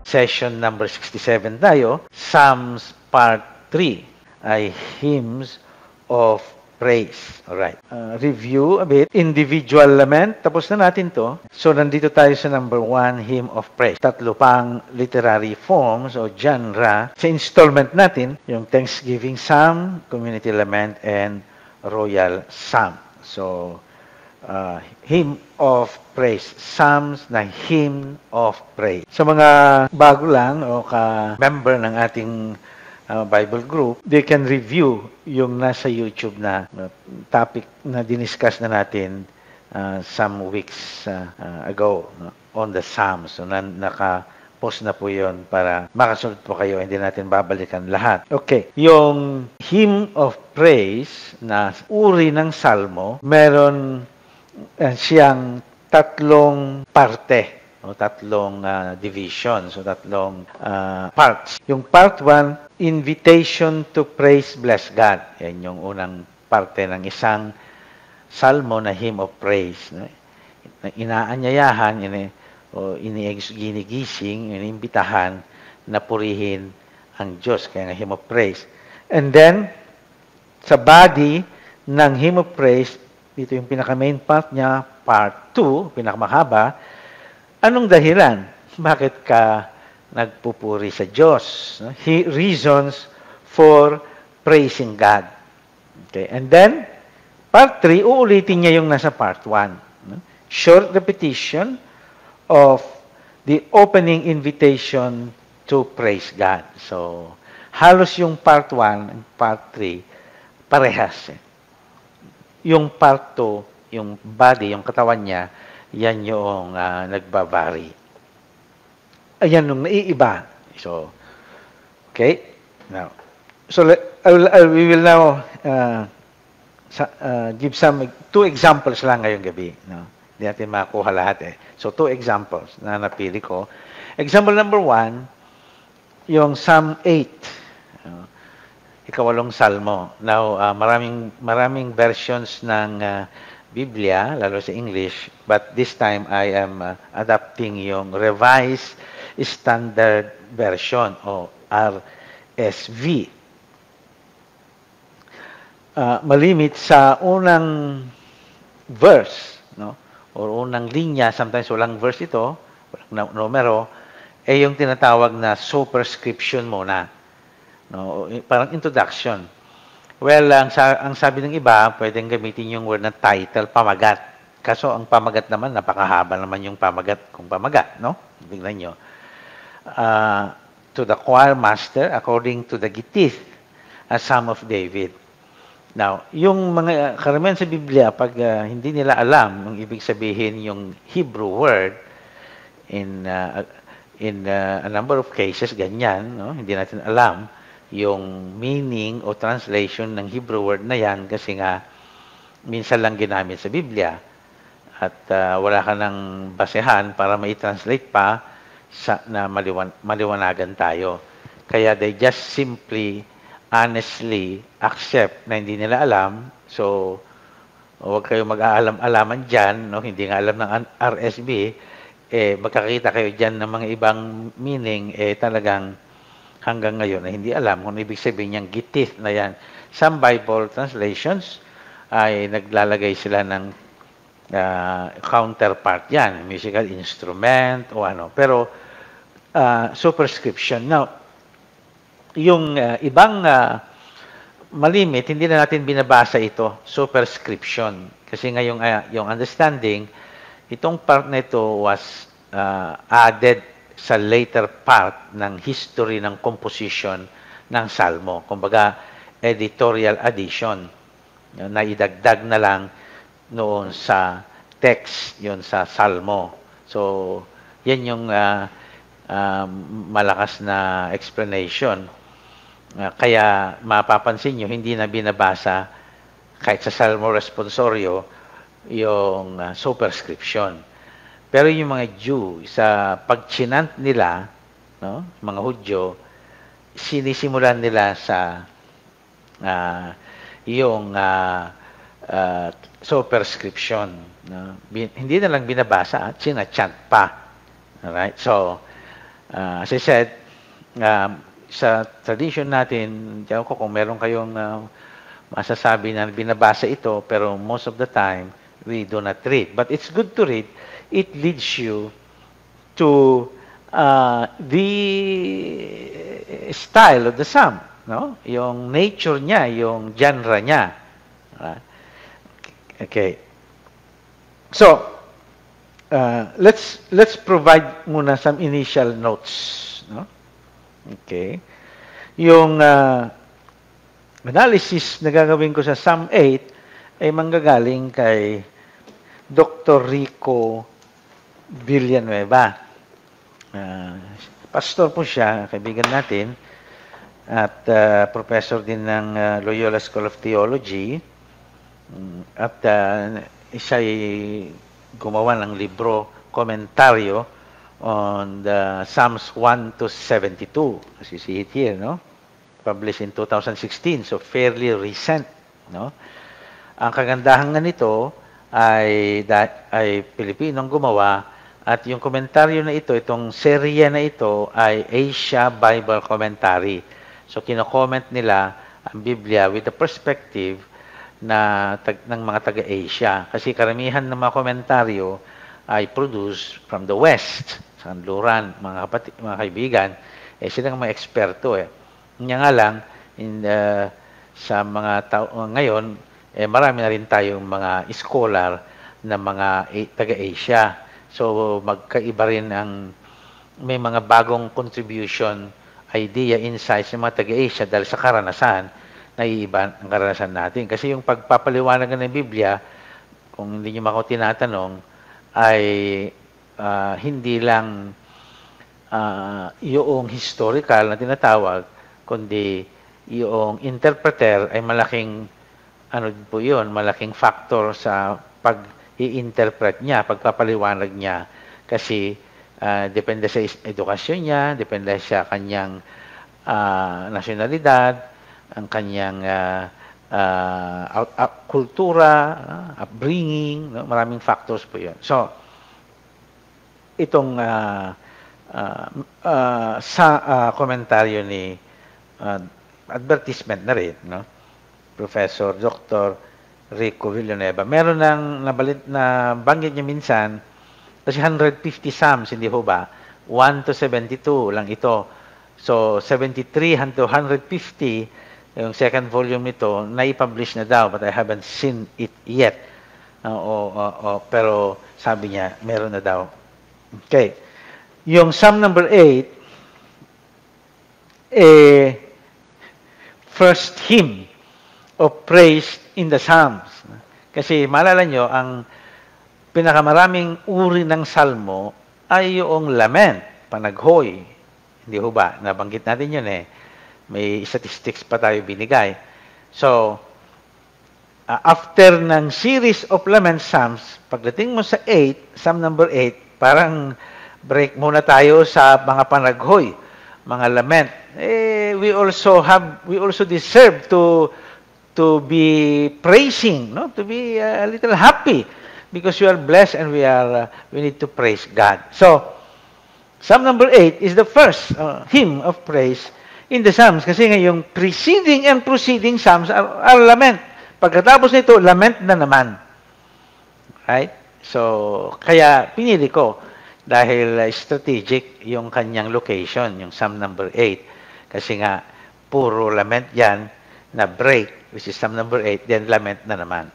session number 67 tayo. Psalms Part 3 ay Hymns of Praise. Alright. Review a bit. Individual lament. Tapos na natin to. So, nandito tayo sa number 1, Hymn of Praise. Tatlo pang literary forms o genre. Sa installment natin, yung Thanksgiving Psalm, Community Lament, and Royal Psalm. So, Hymn of Praise. Psalms na Hymn of Praise. Sa mga bago lang o ka-member ng ating Bible group, they can review yung nasa YouTube na topic na diniscuss na natin some weeks ago on the Psalms. So, naka-post na po yun para makasunod po kayo. Hindi natin babalikan lahat. Okay. Yung Hymn of Praise na uri ng Salmo, meron siyang tatlong parte o tatlong divisions o tatlong parts. Yung part 1, invitation to praise, bless God. Yan yung unang parte ng isang salmo na hymn of praise. Inaanyayahan, ginigising, iniimbitahan na purihin ang Diyos. Kaya nga hymn of praise. And then, sa body ng hymn of praise, dito yung pinaka-main part niya, part 2, pinakamahaba. Anong dahilan? Bakit ka nagpupuri sa Diyos? Reasons for praising God. Okay. And then, part 3, uulitin niya yung nasa part 1. Short repetition of the opening invitation to praise God. So, halos yung part 1 and part 3, parehas. Yung part 2, yung body, yung katawan niya, yan yung nagbabari. Ayan nung naiiba. So, okay. Now, so we will now give two examples lang ngayong gabi. No? Hindi natin makuha lahat . So, 2 examples na napili ko. Example number 1, yung Psalm 8. Ikawalong salmo. Now, maraming versions ng Biblia, lalo sa English, but this time I am adapting yung Revised Standard Version o RSV. Malimit sa unang verse, no? O unang linya, sometimes walang verse ito, walang numero, yung tinatawag na superscription muna. No? Parang introduction. Well, ang sabi ng iba, pwedeng gamitin yung word na title, pamagat. Kaso ang pamagat naman, napakahaba naman yung pamagat kung pamagat, no? Tingnan nyo. To the choir master, according to the Gittith, a Psalm of David. Now, yung mga karamihan sa Biblia, pag hindi nila alam, yung ibig sabihin yung Hebrew word, in a number of cases, ganyan, no? Hindi natin alam yung meaning o translation ng Hebrew word na yan kasi nga minsan lang ginamit sa Biblia at wala ka ng basehan para mai-translate pa na maliwanagan tayo. Kaya they just simply, honestly accept na hindi nila alam. So, huwag kayo mag-aalam-alaman dyan, no? Hindi nga alam ng RSB, magkakita kayo dyan ng mga ibang meaning, talagang hanggang ngayon na hindi alam kung ibig sabihin niyang Gittith na yan. Some Bible translations ay naglalagay sila ng counterpart yan, musical instrument o ano. Pero superscription. Now, yung ibang malimit, hindi na natin binabasa ito, superscription. Kasi nga yung understanding, itong part na ito was added sa later part ng history ng composition ng Salmo. Kumbaga, editorial addition. Na idagdag na lang noon sa text, yun sa Salmo. So, yan yung malakas na explanation. Kaya, mapapansin nyo, hindi na binabasa kahit sa Salmo Responsorio yung superscription. Pero yung mga Jew, sa pagchinant nila, no, mga Hudyo, sinisimulan nila sa yung superscription. No? Hindi na lang binabasa, sinachant pa. Alright? So, As I said, sa tradition natin, diyan ko kung meron kayong masasabi na binabasa ito, pero most of the time, we do not read. But it's good to read. It leads you to the style of the psalm, no? Yung nature niya, yung genre niya. Okay. So, let's provide muna some initial notes, no? Okay. Yung analysis na gagawin ko sa Psalm 8 ay manggagaling kay Dr. Rico Villanueva. Pastor po siya, kaibigan natin, at professor din ng Loyola School of Theology. At siya'y gumawa ng libro, komentaryo on the Psalms 1 to 72. As you see it here, no? Published in 2016, so fairly recent, no? Ang kagandahan nga nito ay Pilipinong gumawa, at yung komentaryo na ito, itong serye na ito ay Asia Bible Commentary. So kino-comment nila ang Biblia with the perspective ng mga taga-Asia. Kasi karamihan ng mga komentaryo ay produced from the West, sa kanluran, mga kaibigan, silang mga eksperto. Nga nga lang, sa mga ngayon, marami na rin tayong mga scholar na mga taga-Asia. So, magkaiba rin may mga bagong contribution, idea, insights ng mga taga-Asia dahil sa karanasan, naiiba ang karanasan natin. Kasi yung pagpapaliwanag ng Biblia, kung hindi nyo ako tinatanong, ay hindi lang yung historical na tinatawag, kundi yung interpreter ay malaking po yun, malaking factor sa pag-i-interpret niya, pagpapaliwanag niya. Kasi depende sa edukasyon niya, depende sa kanyang nasyonalidad, ang kanyang kultura, upbringing, no? Maraming factors po yun. So, itong sa komentaryo ni advertisement na rin, no? Professor Dr. Rico Villanueva. Meron na banggit niya minsan, kasi 150 Psalms, hindi ho ba? 1 to 72 lang ito. So, 73 to 150, yung second volume nito, nai-publish na daw, but I haven't seen it yet. Pero sabi niya, meron na daw. Okay. Yung Psalm number 8, first hymn of praise in the Psalms. Kasi maalala nyo, ang pinakamaraming uri ng salmo ay yung lament, panaghoy. Hindi ho ba? Nabanggit natin yun May statistics pa tayo binigay. So, after ng series of lament psalms, pagdating mo sa Psalm number 8, parang break muna tayo sa mga panaghoy, mga lament. We also deserve to be praising, no? To be a little happy because we are blessed and we need to praise God. So, Psalm number 8 is the first hymn of praise in the Psalms kasi yung preceding and proceeding Psalms are lament. Pagkatapos nito, lament na naman. Right? So, kaya pinili ko dahil strategic yung kanyang location, yung Psalm number 8. Kasi nga, puro lament yan na break, which is Psalm number 8, then lament na naman.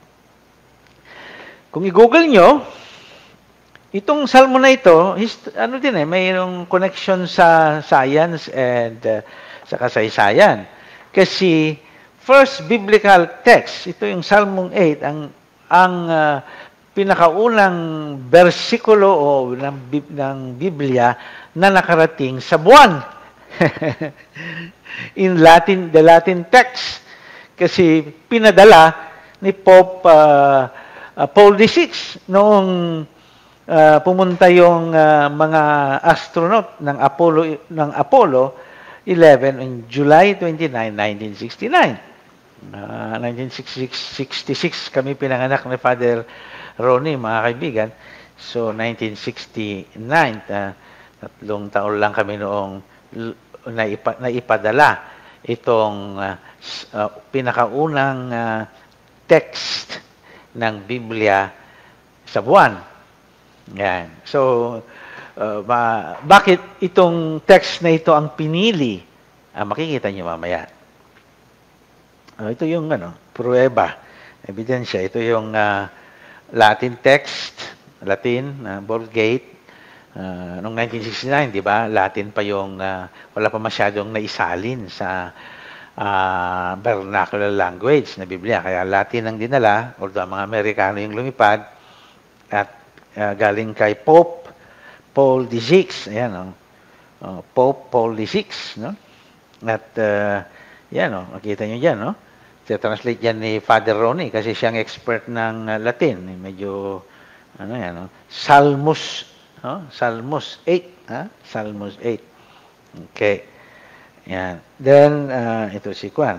Kung i-google nyo, itong salmo na ito, mayroong connection sa science and sa kasaysayan. Kasi first biblical text, ito yung Salmong 8, ang pinakaunang bersikulo ng Biblia na nakarating sa buwan. In Latin, the Latin text. Kasi pinadala ni Pope Paul VI noong pumunta yung mga astronaut ng Apollo 11 on July 29, 1969. 1966 kami pinanganak ni Father Ronnie, mga kaibigan. So 1969 3 taon lang kami noong naipadala itong pinakaunang text ng Biblia sa buwan. Yan. So, bakit itong text na ito ang pinili? Makikita niyo mamaya. Ito yung pruweba, ebidensya. Ito yung Latin text, Latin, Vulgate. Noong 1969, di ba? Latin pa yung, wala pa masyadong naisalin sa vernacular language na Biblia. Kaya Latin ang dinala, although ang mga Amerikano yung lumipad, at galing kay Pope Paul VI. Ayan, Pope Paul VI. No? At, makita nyo dyan, no? Translate yan ni Father Ronnie kasi siyang expert ng Latin. Medyo, Salmos, no? Salmos 8, ha? Salmos 8. Okay. Yan. Then, ito si Juan,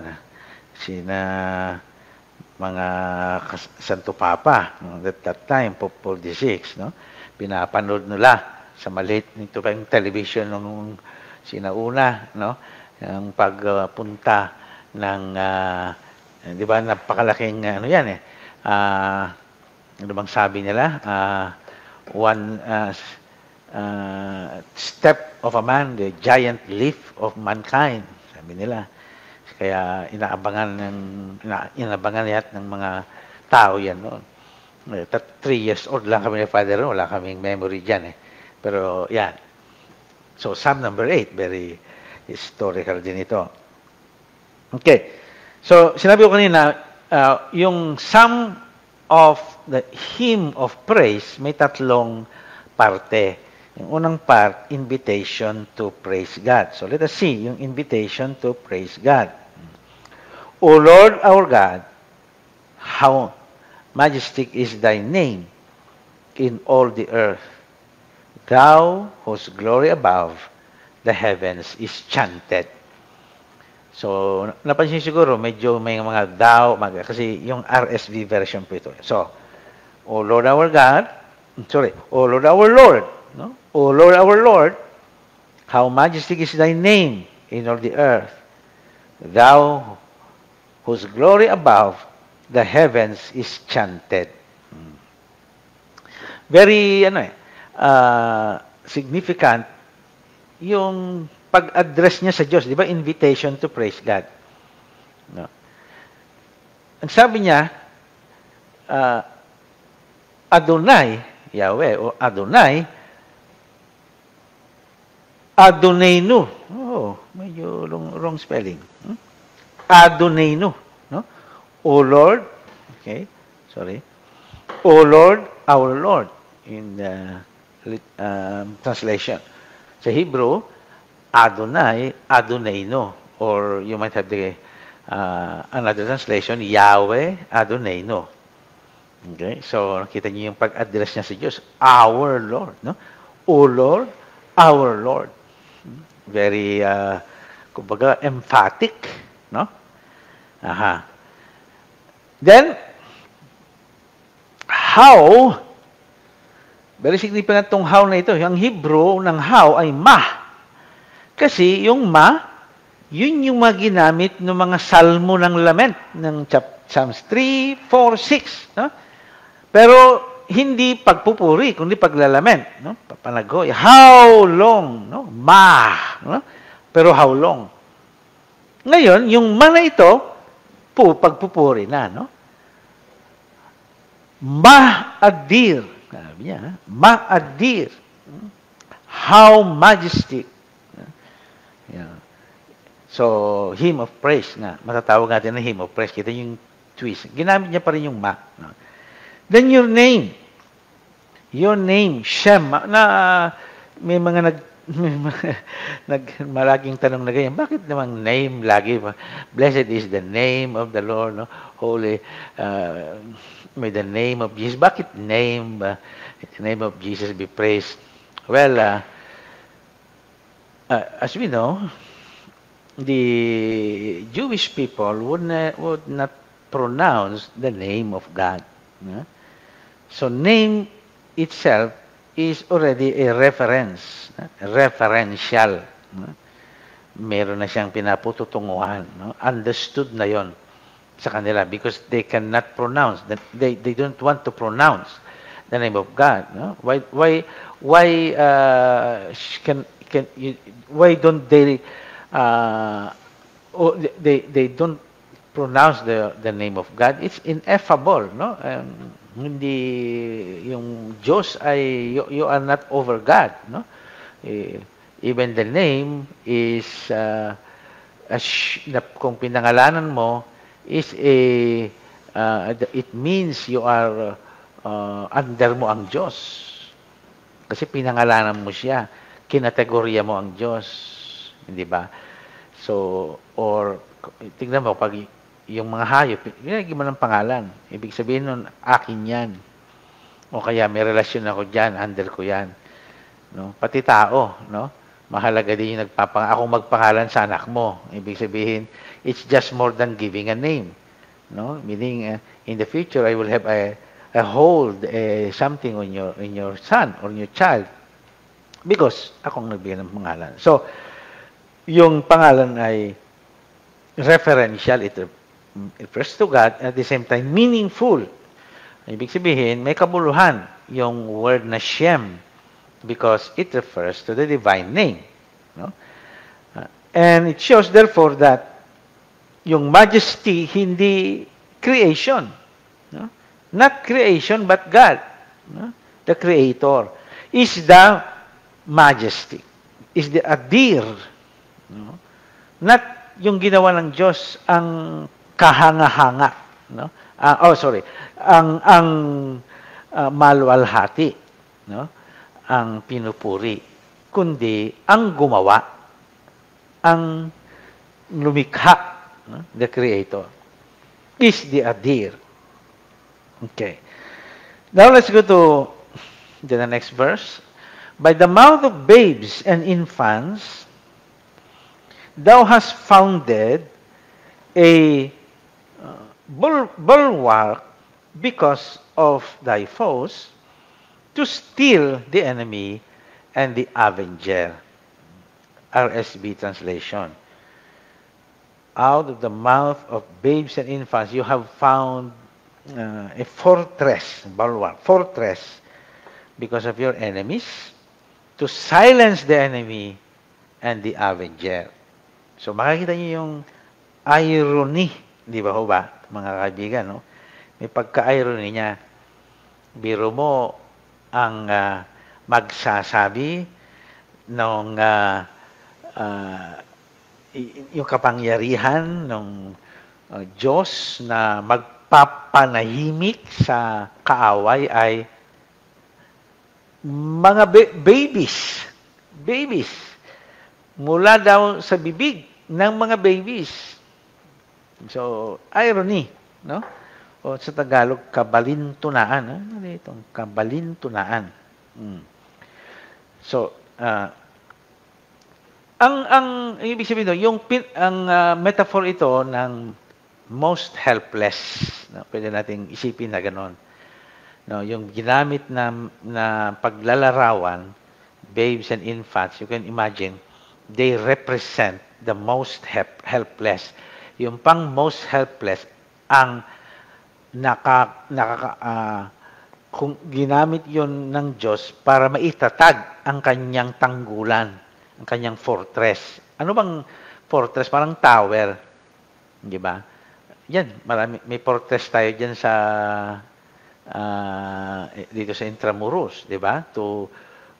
mga Santo Papa, no? That time, Pope Paul VI, no? Pinapanood nila sa maliit nito pa yung television nung sinauna, no? Ang pagpunta ng, di ba, napakalaking, ano bang sabi nila? One step of a man, the giant leap of mankind, sabi nila. Kaya inaabangan yat ng mga tao yan noon. 3 years old lang kami ni Father, wala kaming memory dyan Pero yan. So, Psalm number 8, very historical din ito. Okay. So, sinabi ko kanina, yung Psalm of the Hymn of Praise, may 3 parte. Yung unang part, invitation to praise God. So, let us see yung invitation to praise God. O Lord our God, how majestic is thy name in all the earth. Thou, whose glory above the heavens is chanted. So, napansin siguro, medyo may mga kasi yung RSV version po ito. So, O Lord our God, O Lord our Lord, no? O Lord our Lord, how majestic is thy name in all the earth. Thou, whose glory above the heavens is chanted. Very, significant yung pag-address niya sa Diyos. Di ba? Invitation to praise God. No? Ang sabi niya, Adonai, Yahweh, o Adonai, Adonainu. Oh, medyo wrong spelling. Adonainu. No? O Lord, okay, sorry. O Lord, our Lord, in the translation. Sa Hebrew, Adonai, Adonainu. Or you might have the another translation, Yahweh, Adonainu. Okay? So, nakita niyo yung pag-address niya sa Diyos. Our Lord. No? O Lord, our Lord. Very, kumbaga, emphatic. No? Aha. Then, how, very significant itong how na ito. Yung Hebrew ng how ay ma. Kasi yung ma, yun yung mga ginamit ng mga salmo ng lament ng Psalms 3, 4, 6. No? Pero hindi pagpupuri, kundi paglalament. No? Papanagoy. How long? No? Ma. No? Pero how long? Ngayon, yung ma na ito, pagpupuri na. No? Ma-adir. Sabi niya, ma-adir. How majestic. Yeah. So, hymn of praise nga. Matatawag natin na hymn of praise. Kita yung twist. Ginamit niya pa rin yung ma. No? Then your name. Your name, Shem. May mga malaging tanong na ganyan. Bakit namang name lagi? Blessed is the name of the Lord. No? Holy, may the name of Jesus. Bakit name? The name of Jesus be praised. Well, as we know, the Jewish people would not pronounce the name of God. No? So, name itself is already a reference, referential. Meron na siyang pinapututunguhan. Understood na yon sa kanila because they cannot pronounce. They don't want to pronounce the name of God. Why why don't they they don't pronounce the name of God? It's ineffable, no? Hindi yung Diyos ay you are not over God, no? Even the name is kung pinangalanan mo is it means you are under mo ang Diyos. Kasi pinangalanan mo siya, kinategorya mo ang Diyos, hindi ba? So, or tingnan mo pag yung mga hayop, ginagin mo ng pangalan. Ibig sabihin nun, akin yan. O kaya may relasyon ako diyan, under ko yan. No? Pati tao, no? Mahalaga din yung akong magpangalan sa anak mo. Ibig sabihin, it's just more than giving a name. No? Meaning, in the future, I will have a hold something on your son or your child because akong nagbigay ng pangalan. So, yung pangalan ay referential. It refers to God at the same time meaningful. Ibig sabihin, may kabuluhan yung word na Shem because it refers to the divine name. No? And it shows, therefore, that yung majesty, hindi creation. No? Not creation, but God. No? The Creator is the majesty. Is the adir. No? Not yung ginawa ng Diyos ang kahanga-hanga. No? Ang malwalhati. No? Ang pinupuri, kundi ang gumawa, ang lumikha, no? The Creator is the Adir. Okay. Now let's go to the next verse. By the mouth of babes and infants, thou hast founded a bulwark because of thy foes, to steal the enemy and the avenger. RSV translation. Out of the mouth of babes and infants, you have found a fortress, bulwark, fortress, because of your enemies, to silence the enemy and the avenger. So makikita niyo yung irony, di ba ho ba, mga kaibigan, no? May pagka-irony niya. Biro mo, ang magsasabi ng yung kapangyarihan ng Diyos na magpapanahimik sa kaaway ay mga babies. Babies. Mula daw sa bibig ng mga babies. So, irony, no? O sa Tagalog, kabalintunaan. Ano itong kabalintunaan? So, ang ibig sabihin yung metaphor ito ng most helpless. No? Pwede nating isipin na gano'n. No, yung ginamit na paglalarawan, babes and infants, you can imagine, they represent the most helpless. Yung pang most helpless, ang kung ginamit yon ng Diyos para maitatag ang kanyang tanggulan, ang kanyang fortress. Ano bang fortress? Parang tower. Di ba? Yan, may fortress tayo dyan sa dito sa Intramuros, di ba? To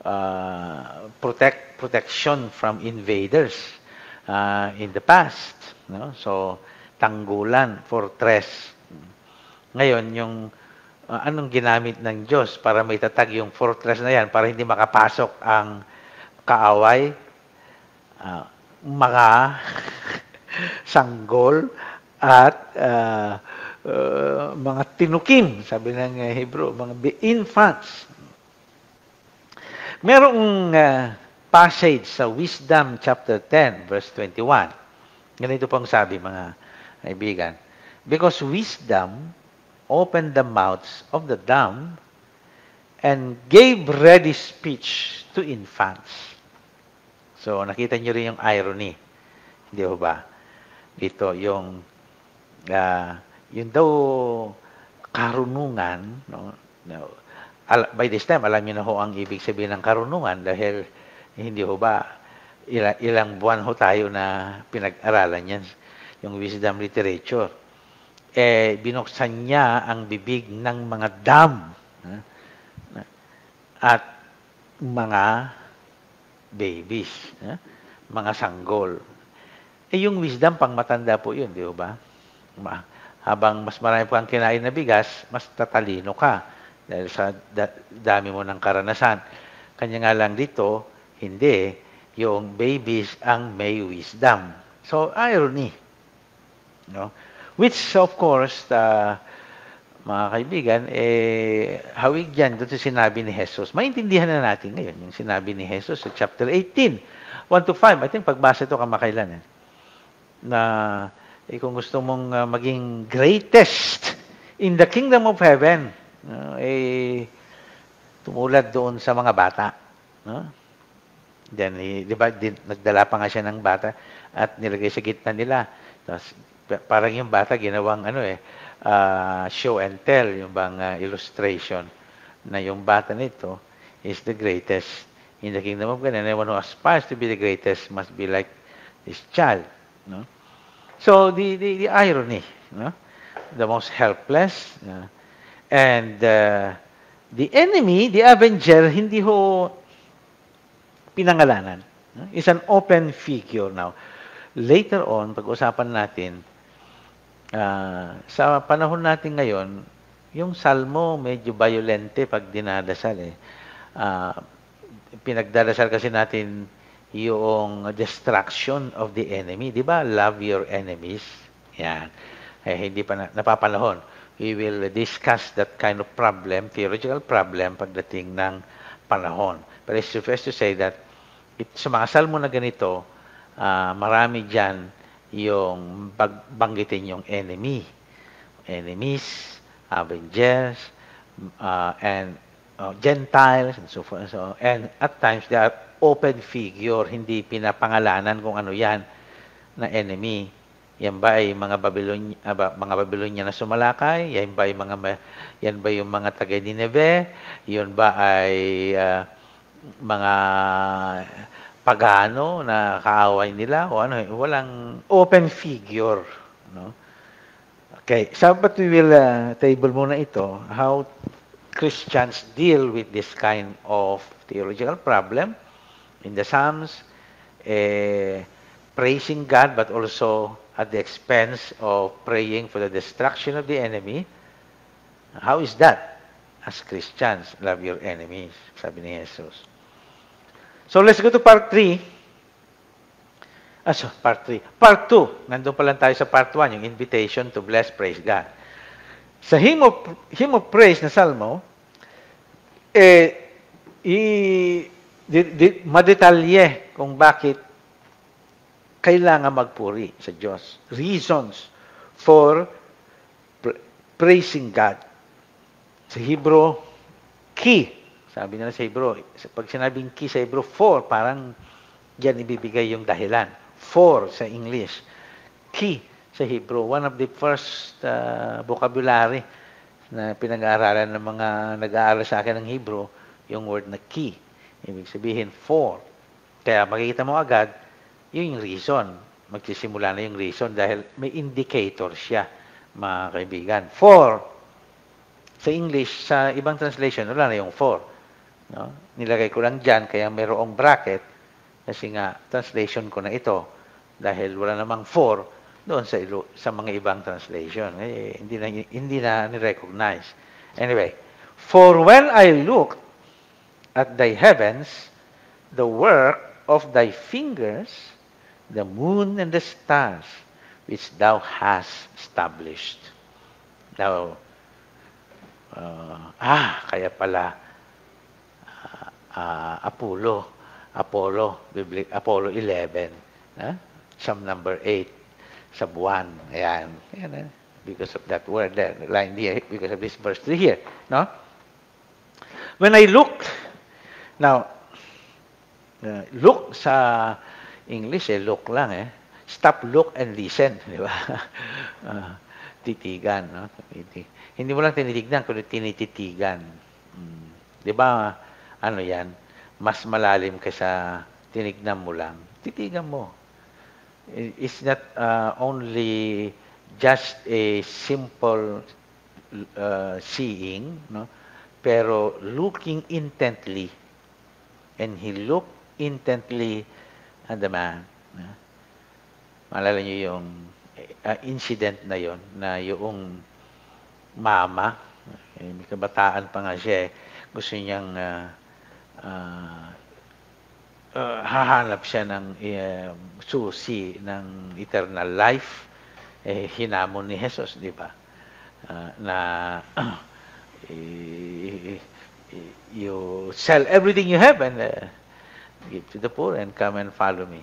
protection from invaders in the past. No? So, tanggulan, fortress. Ngayon, yung anong ginamit ng Diyos para maitatag yung fortress na yan, para hindi makapasok ang kaaway, mga sanggol, at mga tinukim, sabi ng Hebrew, mga infants. Merong passage sa Wisdom chapter 10, verse 21. Ganito pong sabi, mga kaibigan. Because wisdom opened the mouths of the dumb, and gave ready speech to infants. So, nakita nyo rin yung irony. Hindi ho ba? Dito, yung daw karunungan, no? By this time, alam niyo na ho ang ibig sabihin ng karunungan dahil hindi ho ba, ilang buwan ho tayo na pinag-aralan yan, yung wisdom literature. Binuksan niya ang bibig ng mga dam at mga babies, mga sanggol. Yung wisdom, pang matanda po yun, di ba? Habang mas marami pa kang kinain na bigas, mas tatalino ka dahil sa dami mo ng karanasan. Kanya nga lang dito, hindi, yung babies ang may wisdom. So, irony. No? Which, of course, mga kaibigan, hawig yan doon sa sinabi ni Jesus. Maintindihan na natin ngayon yung sinabi ni Jesus sa chapter 18, 1-5. I think pagbasa ito kamakailan. Na kung gusto mong maging greatest in the kingdom of heaven, tumulad doon sa mga bata. No? Then, di ba, nagdala pa nga siya ng bata at nilagay sa gitna nila. Tapos, parang yung bata ginawang show and tell, yung bang illustration na yung bata nito is the greatest in the kingdom of God. And anyone who aspires to be the greatest must be like this child. No? So, the irony, no? The most helpless, and the enemy, the avenger, hindi ho pinangalanan. It's an open figure now. Later on, pag-usapan natin, sa panahon natin ngayon, yung salmo medyo violente pag dinadasal. Pinagdadasal kasi natin yung destruction of the enemy. Di ba? Love your enemies. Yan. Hindi pa napapanahon. We will discuss that kind of problem, theological problem, pagdating ng panahon. But it's suffice to say that sa mga salmo na ganito, marami dyan yung banggitin yung enemy. Enemies, avengers, and Gentiles, and so forth. And at times, they are open figure, hindi pinapangalanan kung ano yan na enemy. Yan ba ay mga Babylonia na sumalakay? Yan ba yung mga taga-Nineveh? Yan ba ay mga pagano na kaaway nila? O ano, walang open figure. No? Okay, so but we will table muna ito, how Christians deal with this kind of theological problem in the Psalms, praising God, but also at the expense of praying for the destruction of the enemy. How is that? As Christians, love your enemies, sabi ni Jesus. So let's go to part 3. Part 3. Part 2, nandun pa lang tayo sa part 1, yung invitation to bless, praise God. Sa hymn of praise na salmo, madetalye kung bakit kailangan magpuri sa Diyos. Reasons for praising God. Sa Hebrew, key. Sabi nila sa Hebrew, pag sinabing key sa Hebrew, for, parang diyan ibibigay yung dahilan. For sa English. Key sa Hebrew. One of the first vocabulary na pinag-aaralan ng mga nag-aaral sa akin ng Hebrew, yung word na key. Ibig sabihin, for. Kaya makikita mo agad, yun yung reason. Magsisimula na yung reason dahil may indicator siya, mga kaibigan. For. Sa English, sa ibang translation, wala na yung for. No? Nilagay ko lang dyan, kaya mayroong bracket, kasi nga, translation ko na ito, dahil wala namang for, doon sa mga ibang translation. Hindi na ni-recognize. Anyway, for when I look at thy heavens, the work of thy fingers, the moon and the stars, which thou hast established. Now, kaya pala, Apollo 11, Psalm number 8, sub 1, ayan, because of that word there, line here, because of this verse 3 here, no? When I looked, now, look sa English, look lang Stop, look, and listen. Di ba? Titigan. No? Hindi mo lang tinitignan, kundi tinititigan. Di ba, ano yan? Mas malalim kaysa tinignan mo lang. Titigan mo. It's not only just a simple seeing, no? Pero looking intently. And he looked intently at the man. No? Maalala niyo yung incident na yon na yung mama, may kabataan pa nga siya, gusto niyang hahanap siya ng susi ng eternal life, hinamon ni Jesus, di ba? Na you sell everything you have and give to the poor and come and follow me.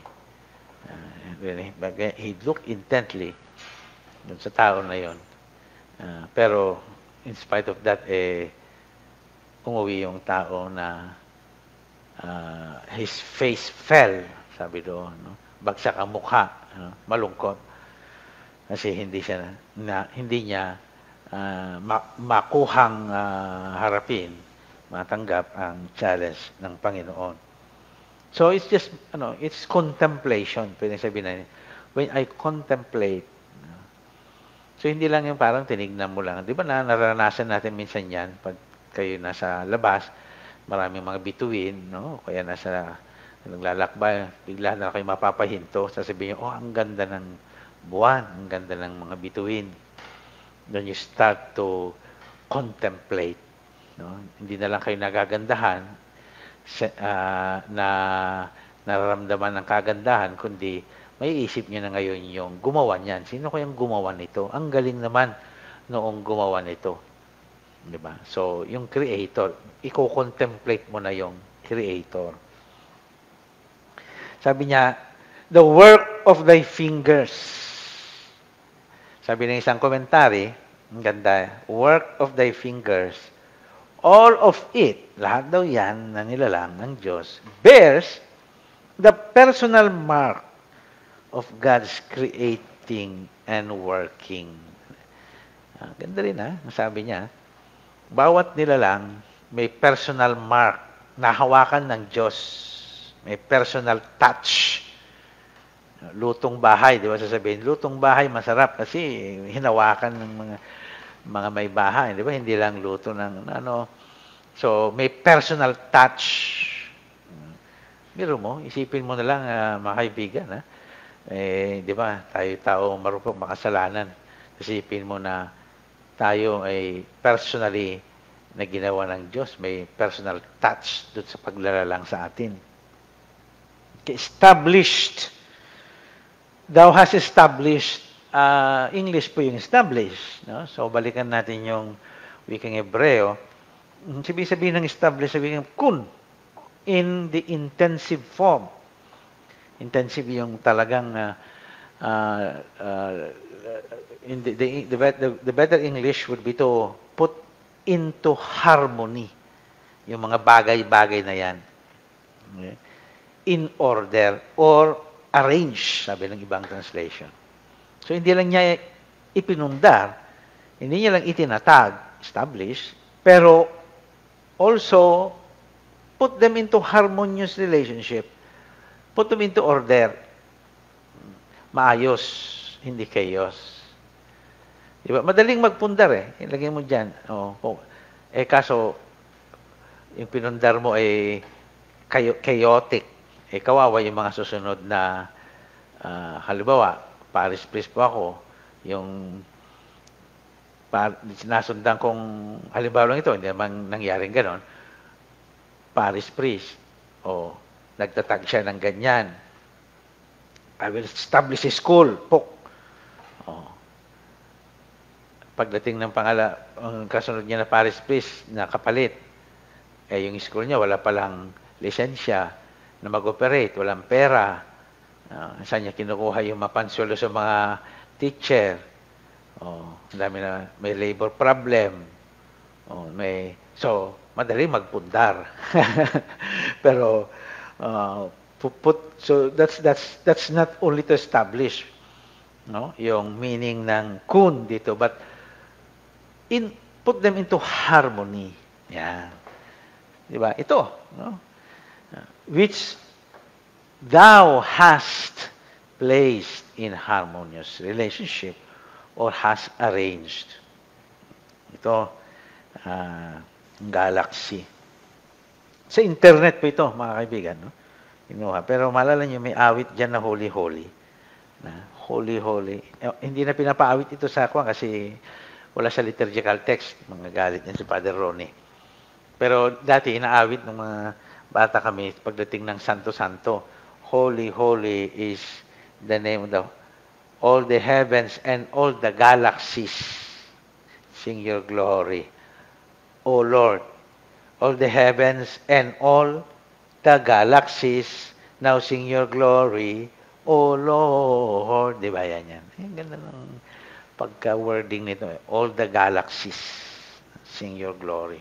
He looked intently dun sa tao na yon. Pero in spite of that, umuwi yung tao na his face fell, sabi doon. No? Bagsak ang mukha, malungkot. Kasi hindi niya makuhang harapin, matanggap ang challenge ng Panginoon. So it's just, it's contemplation. Pwede sabihin na, when I contemplate, so hindi lang yung parang tinignan mo lang. Di ba naranasan natin minsan yan, pag kayo nasa labas, maraming mga bituin, no? Kaya naglalakbay, bigla na kayo mapapahinto, sasabihin nyo, ang ganda ng buwan, ang ganda ng mga bituin. Then you start to contemplate. No? Hindi na lang kayo nagagandahan, na nararamdaman ng kagandahan, kundi may isip nyo na ngayon yung gumawa niyan. Sino kayang gumawa nito? Ang galing naman noong gumawa nito. Diba? So, yung creator, i-contemplate mo na yung creator. Sabi niya, the work of thy fingers. Sabi ng isang komentary, ang ganda, work of thy fingers, all of it, lahat daw yan na nilalang ng Diyos, bears the personal mark of God's creating and working. Ganda rin sabi niya, bawat nilalang may personal mark na hawakan ng Diyos. May personal touch. Lutong bahay, di ba sasabihin? Lutong bahay masarap kasi hinawakan ng mga may bahay, di ba? Hindi lang luto ng So, may personal touch. Biro mo, isipin mo na lang, mga kaibigan, di ba? Tayo marupok makasalanan. Isipin mo na tayo ay personally na ginawa ng Diyos. May personal touch doon sa paglalalang sa atin. Established. Thou has established. English po yung established. No? So, balikan natin yung wikang Hebreo. Sabihin ng established, sabihin ng kun. In the intensive form. Intensive yung talagang the better English would be to put into harmony yung mga bagay-bagay na yan. Okay? In order or arrange, sabi ng ibang translation. So, hindi lang niya ipinundar, hindi niya lang itinatag, establish, pero also put them into harmonious relationship. Put them into order. Maayos, hindi chaos. Diba? Madaling magpundar Ilagay mo dyan. Kaso, yung pinundar mo ay chaotic. Kawawa yung mga susunod na, halimbawa, parish priest po ako, yung nasundan kong, halimbawa lang ito, hindi naman nangyaring ganon, parish priest, nagtatag siya ng ganyan. I will establish a school. Pagdating ng ang kasunod niya na parish priest na kapalit, yung school niya wala palang lisensya na mag-operate, walang pera. Saan niya kinukuha yung mapanswelo sa mga teacher? Dami na, may labor problem. madali magpundar. Pero so that's not only to establish, no, yung meaning ng kun dito, but put them into harmony. Yan. Di ba? Ito, no? Which thou hast placed in harmonious relationship or has arranged. Ito, galaxy. Sa internet po ito, mga kaibigan, no? Inuha. Pero malala nyo, may awit dyan na holy, holy. Na holy, holy. Hindi na pinapaawit ito sa ako kasi wala sa liturgical text. Mga galit yan si Father Ronnie. Pero dati, inaawit ng mga bata kami pagdating ng Santo-Santo. Holy, holy is the name of all the heavens and all the galaxies. Sing your glory. O Lord, all the heavens and all the galaxies, now sing your glory, O Lord. Di ba yan? Ang ganda ng pagka-wording nito. All the galaxies, sing your glory.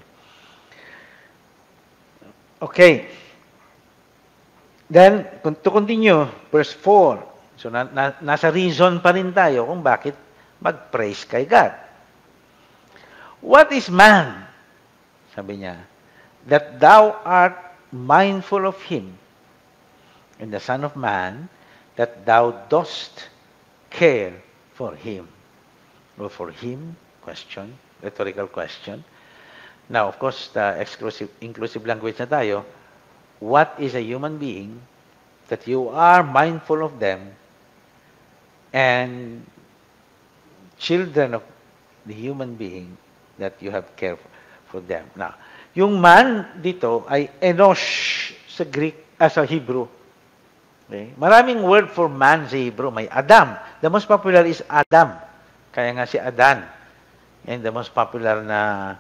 Okay. Then, to continue, verse 4. So, nasa reason pa rin tayo kung bakit mag-praise kay God. What is man? Sabi niya, that thou art mindful of him, and the Son of Man, that thou dost care for him. Or for him? Question. Rhetorical question. Now, of course, the inclusive language na tayo. What is a human being that you are mindful of them, and children of the human being that you have care for them. Now, yung man dito ay enosh sa Greek, sa Hebrew. Okay? Maraming word for man sa Hebrew. May Adam. The most popular is Adam. Kaya nga si Adan. And the most popular na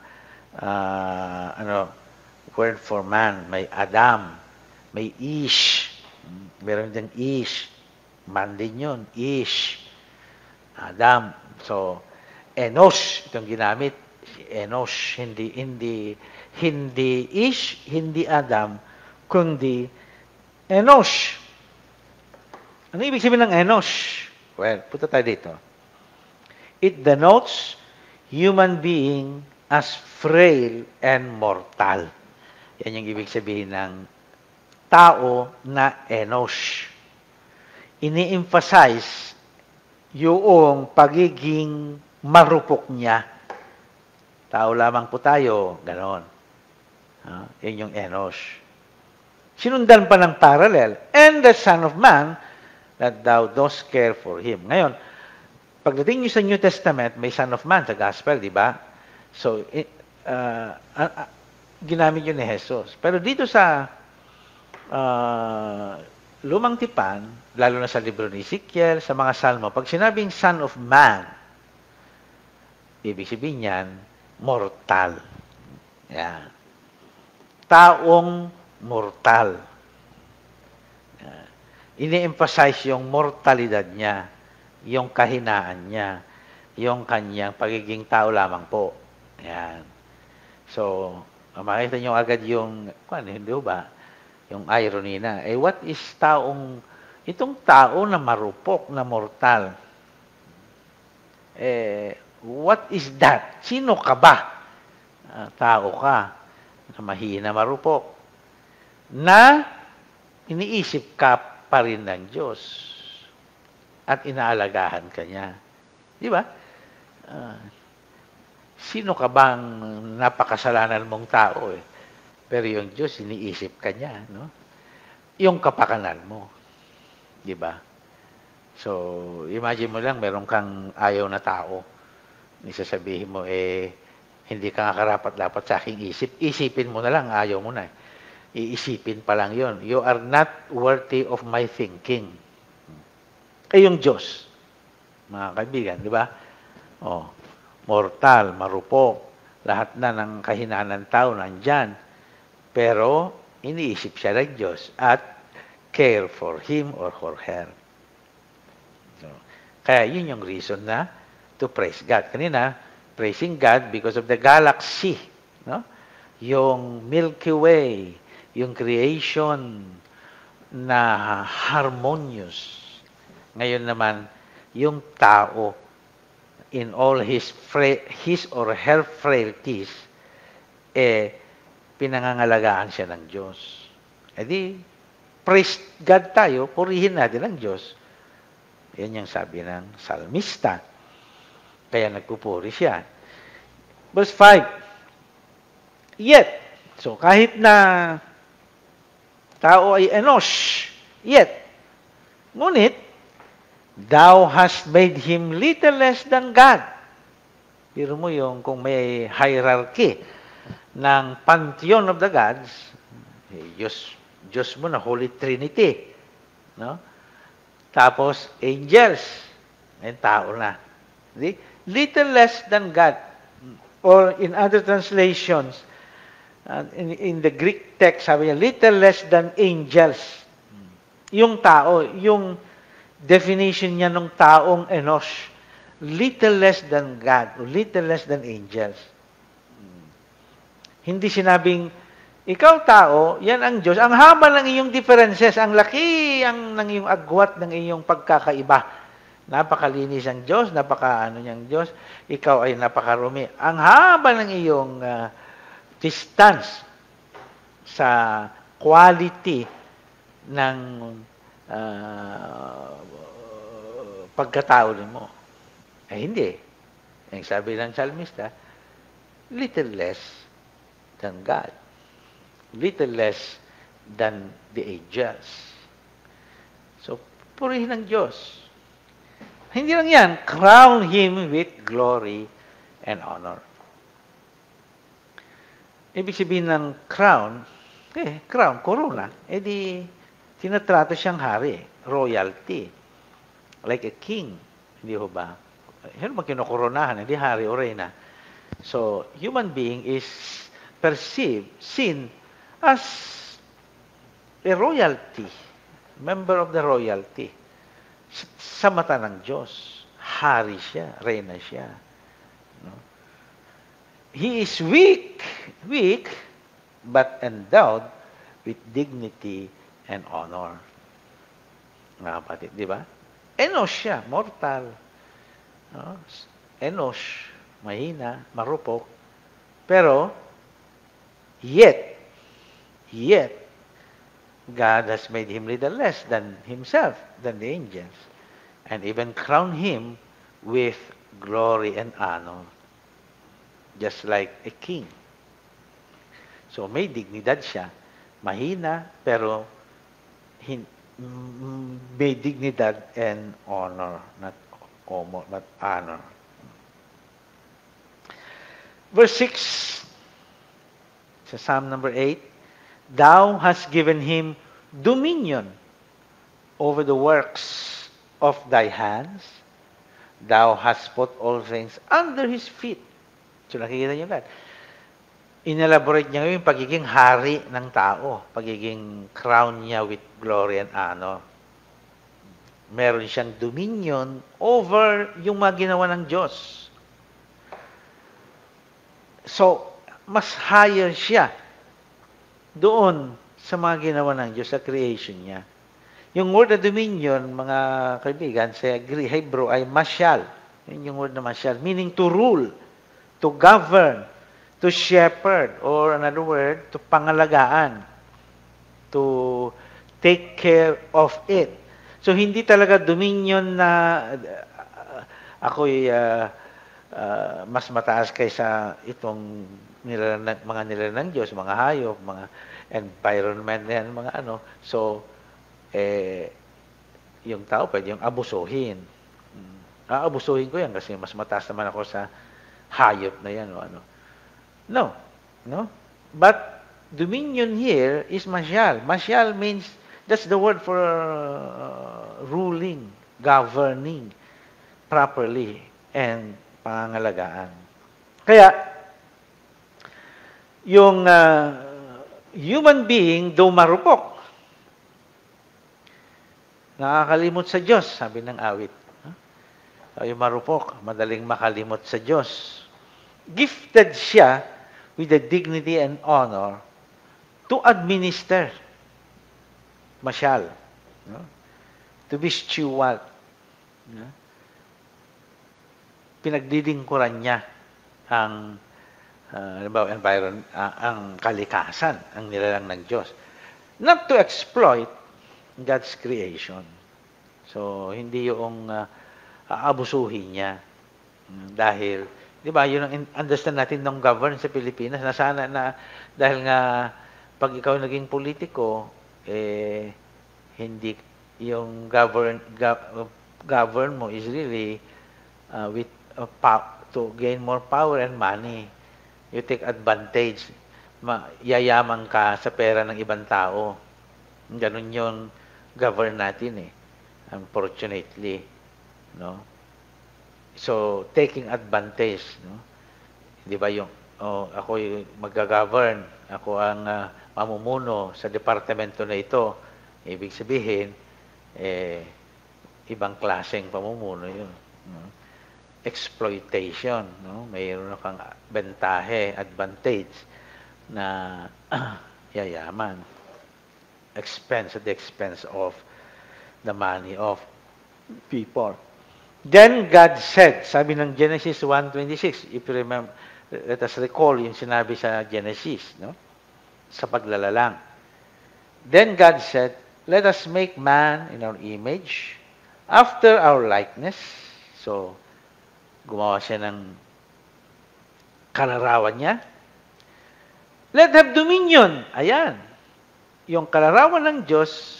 word for man. May Adam. May Ish. Meron din Ish. Man din yun. Ish. Adam. So, Enosh. Itong ginamit. Enosh. Hindi Ish. Hindi Adam. Kundi Enosh. Ano ibig sabihin ng Enosh? Well, punta tayo dito. It denotes human being as frail and mortal. Yan yung ibig sabihin ng tao na Enosh. Ini-emphasize yung pagiging marupok niya. Tao lamang po tayo, ganon. Yan yung Enosh. Sinundan pa ng parallel. And the Son of Man, that thou dost care for him. Ngayon, pagdating nyo sa New Testament, may Son of Man sa Gospel, di ba? So, ginamit yun ni Jesus. Pero dito sa Lumang Tipan, lalo na sa libro ni Ezekiel, sa mga Salmo, pag sinabing Son of Man, ibig sabihin yan, mortal. Yan. Taong mortal. Ini-emphasize yung mortalidad niya, yung kahinaan niya, yung kanyang pagiging tao lamang po. Yan. So, makita nyo agad yung, hindi ba? Yung irony na. What is itong tao na marupok, na mortal? What is that? Sino ka ba? Tao ka, na mahina, marupok, na iniisip ka pa rin ng Diyos at inaalagahan ka niya. Di ba? Sino ka bang napakasalanan mong tao Pero yung Diyos, iniisip ka niya, no? Yung kapakanan mo. Di ba? So, imagine mo lang, meron kang ayaw na tao. Isasabihin mo, hindi ka nga karapat-dapat sa aking isip. Isipin mo na lang, ayaw mo na. Iisipin pa lang yon. You are not worthy of my thinking. Yung Diyos, mga kaibigan, di ba? Mortal, marupok, lahat na ng kahinaan ng tao nandyan. Pero, iniisip siya ng Diyos at care for him or for her. So, kaya yun yung reason na to praise God. Kanina, praising God because of the galaxy, no? yung Milky Way, yung creation na harmonious. Ngayon naman, yung tao, in all his or her frailties, pinangangalagaan siya ng Diyos. E di, praise God tayo, purihin natin ang Diyos. Yan yung sabi ng salmista. Kaya nagpupuri siya. Verse 5, yet, so kahit na tao ay enosh, yet, ngunit, thou hast made him little less than God. Pero mo yung kung may hierarchy ng pantheon of the gods, Diyos mo na Holy Trinity. No? Tapos, angels. Ngayon, tao na. Di? Little less than God. Or in other translations, in the Greek text, sabi niya, little less than angels. Yung tao, yung definition niya ng taong Enosh, little less than God, or little less than angels. Hindi sinabing, ikaw tao, yan ang Diyos. Ang haba ng iyong differences, ang laki ng iyong agwat ng iyong pagkakaiba. Napakalinis ang Diyos, napakaano niyang Diyos, ikaw ay napakarumi. Ang haba ng iyong distance sa quality ng pagkatao mo. Hindi. Ang sabi ng salmista, little less than God. Little less than the angels. So, purihin ng Diyos. Hindi lang yan, crown Him with glory and honor. Ibig sabihin ng crown, crown, corona, di tinatrato siyang hari, royalty. Like a king. Hindi ho ba? Ano ba kinokoronahan? Hindi hari o reyna. So, human being is perceived, seen as a royalty. Member of the royalty. Sa mata ng Diyos. Hari siya, reyna siya. No? He is weak, but endowed with dignity and honor. Mga kapatid, di ba? Enosh siya, mortal. No? Enosh, mahina, marupok. Pero, yet, God has made him little less than himself, than the angels, and even crowned him with glory and honor, just like a king. So, may dignidad siya. Mahina, pero may dignidad and honor, not honor. Verse 6, sa Psalm number 8, thou hast given him dominion over the works of thy hands. Thou hast put all things under his feet. So nakikita niyo ba? Inelaborate niya yung pagiging hari ng tao, pagiging crown niya with glory and honor. Meron siyang dominion over yung mga ginawa ng Diyos. So, mas higher siya doon sa mga ginawa ng Diyos, sa creation niya. Yung word na dominion, mga kaibigan, sa Hebrew ay masyal. Yun yung word na masyal, meaning to rule, to govern, to shepherd, or another word, to pangalagaan, to take care of it. So, hindi talaga dominion na ako'y mas mataas kaysa itong mga nila ng Diyos, mga hayop, mga environment yan, mga ano. So, yung tao pwede yung abusuhin. Aabusuhin ko yan kasi mas mataas naman ako sa hayop na yan o ano. No. But dominion here is masyal. Masyal means, that's the word for ruling, governing properly, and pangangalagaan. Kaya, yung human being, though marupok, nakakalimot sa Diyos, sabi ng awit. Yung marupok, madaling makalimot sa Diyos. Gifted siya with the dignity and honor to administer, masyal, no? To be steward. No? Pinagdidingkuran niya ang ang kalikasan, ang nilalang ng Diyos. Not to exploit God's creation. So, hindi yung aabusuhin niya. Dahil, di ba, yun ang understand natin ng govern sa Pilipinas, na sana na, dahil nga, pag ikaw naging politiko, hindi, yung govern mo is really with to gain more power and money. You take advantage. Yayaman ka sa pera ng ibang tao. Ganun yung govern natin unfortunately. No? So, taking advantage. No? Di ba yung, ako yung mag-govern, ako ang mamumuno sa departamento na ito. Ibig sabihin, ibang klaseng pamumuno yun. No? Exploitation, no? Mayroon kang bentahe, advantage na yayaman. Expense at the expense of the money of people. Then God said, sabi ng Genesis 1:26, if you remember, let us recall yung sinabi sa Genesis, no? Sa paglalalang. Then God said, let us make man in our image, after our likeness. So, gumawa siya ng kalarawan niya. Let have dominion. Ayan. Yung kalarawan ng Diyos,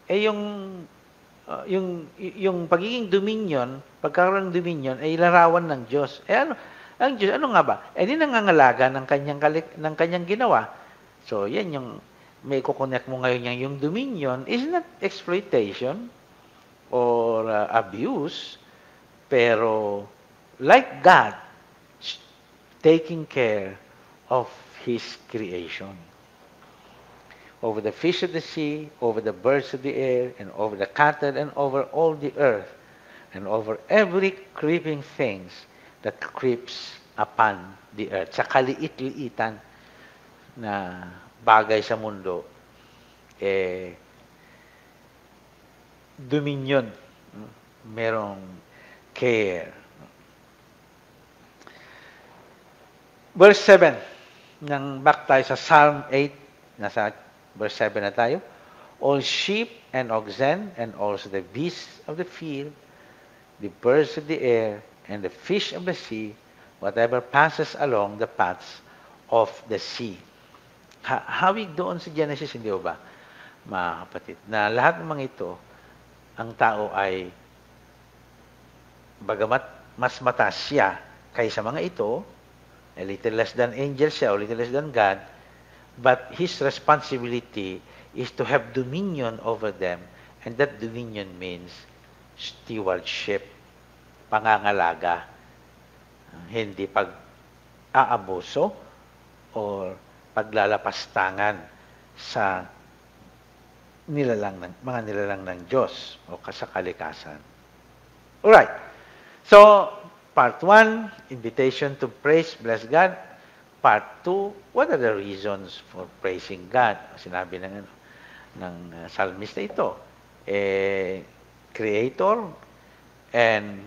yung pagiging dominion, pagkakaroon ng dominion, ay larawan ng Diyos. Ano? Ang Diyos, ano nga ba? Di nangangalaga ng kanyang ginawa. So, yan yung may kukonek mo ngayon yung dominion is not exploitation or abuse, pero like God, taking care of His creation. Over the fish of the sea, over the birds of the air, and over the cattle, and over all the earth, and over every creeping things that creeps upon the earth. Sa kaliit-liitan na bagay sa mundo, dominion, merong care. Verse 7, nang back tayo sa Psalm 8, nasa verse 7 na tayo. All sheep and oxen, and also the beasts of the field, the birds of the air, and the fish of the sea, whatever passes along the paths of the sea. Hawig doon sa Genesis, hindi ba, mga kapatid, na lahat ng mga ito, ang tao ay, bagamat mas mataas siya kaysa mga ito, a little less than angels siya, a little less than God, but his responsibility is to have dominion over them, and that dominion means stewardship, pangangalaga, hindi pag-aabuso or paglalapastangan sa mga nilalang ng Diyos o sa kalikasan. Alright. So, Part 1, invitation to praise, bless God. Part 2, what are the reasons for praising God? Sinabi ng psalmista ito. Creator and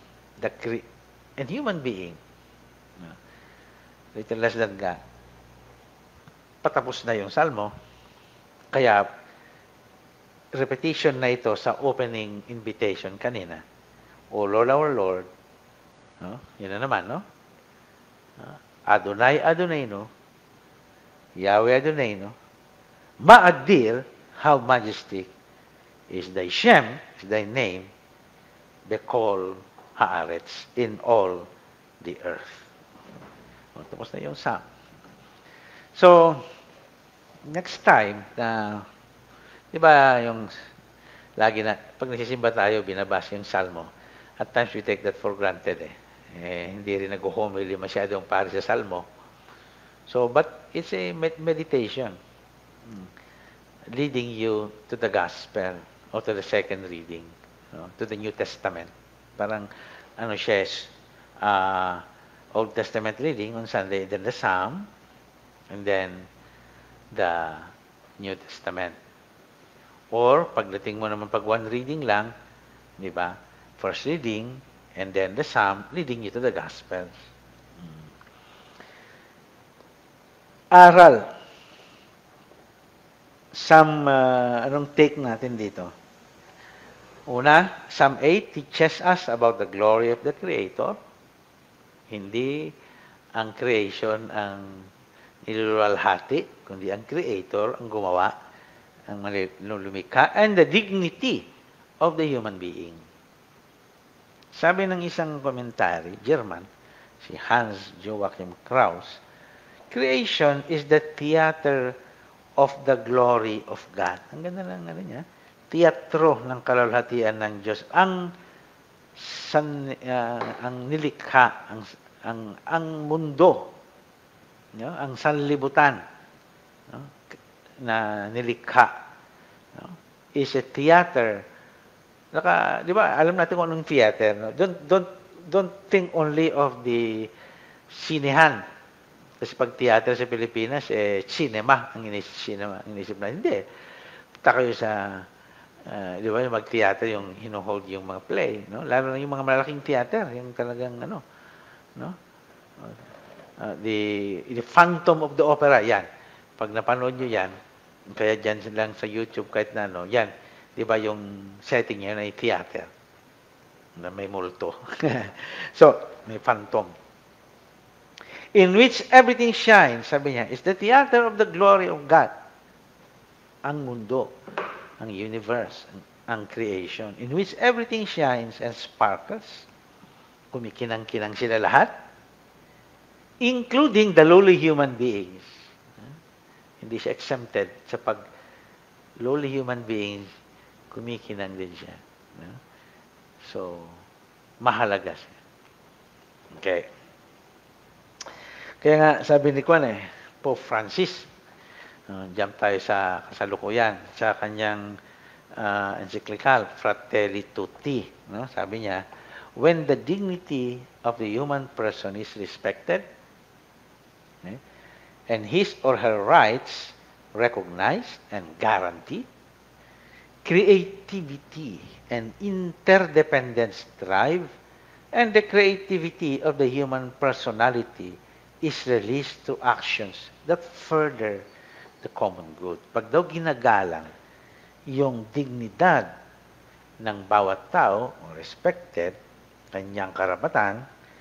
human being. Little less than God. Patapos na yung salmo. Kaya, repetition na ito sa opening invitation kanina. O Lord, our Lord, no? Yun na naman, no? Adonai, Adonai, no? Yahweh, Adonai, no? Ma'adir, how majestic is thy Shem, is thy name, Bekol Haaretz, in all the earth. Tapos na yung psalm. So, next time, di ba yung lagi na, pag nagsisimba tayo, binabasa yung salmo, at times we take that for granted hindi rin nag-homily masyadong para sa salmo. So, but it's a meditation leading you to the gospel or to the second reading, to the New Testament. Parang, Old Testament reading on Sunday, then the Psalm, and then the New Testament. Or, pagdating mo naman pag one reading lang, di ba? First reading, and then the Psalm, leading you to the Gospels. Aral. Anong take natin dito? Una, Psalm 8 teaches us about the glory of the Creator. Hindi ang creation ang niluluwalhati, kundi ang Creator ang gumawa, ang lumikha, and the dignity of the human being. Sabi ng isang komentary, German, si Hans Joachim Kraus, creation is the theater of the glory of God. Ang ganda lang niya. Teatro ng kalalhatian ng Diyos. Ang nilikha, ang mundo, no? Ang sanlibutan, no? Na nilikha, no? Is a theater. Di ba, alam natin kung anong theater, no? Don't think only of the sinehan. Kasi pag theater sa Pilipinas, cinema ang inisip na. Hindi. Punta kayo sa, di ba, mag-theater, yung hinohold yung mga play, no? Lalo na yung mga malaking theater, yung talagang, no? The Phantom of the Opera, yan. Pag napanood nyo yan, kaya dyan lang sa YouTube, kahit na, yan. Di ba, yung setting yan ay theater, na may multo. So, may phantom. In which everything shines, sabi niya, is the theater of the glory of God. Ang mundo, ang universe, ang creation, in which everything shines and sparkles. Kumikinang-kinang sila lahat, including the lowly human beings. Hindi siya exempted sa pag lowly human beings, kumikinang din siya. So, mahalaga siya. Okay. Kaya nga, sabi ni Pope Francis, jump tayo sa kasalukuyan, sa kanyang encyclical, Fratelli Tutti. No? Sabi niya, when the dignity of the human person is respected, and his or her rights recognized and guaranteed, creativity and interdependence thrive, and the creativity of the human personality is released to actions that further the common good. Pag daw ginagalang yung dignidad ng bawat tao, o respected, kanyang karapatan,